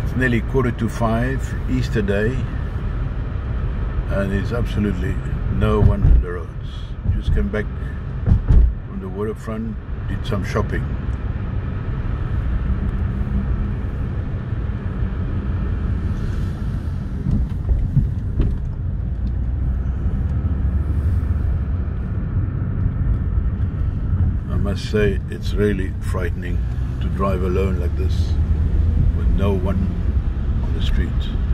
It's nearly 4:45, Easter Day, and there's absolutely no one on the roads. Just came back from the waterfront, did some shopping. I must say, it's really frightening to drive alone like this with no one on the street.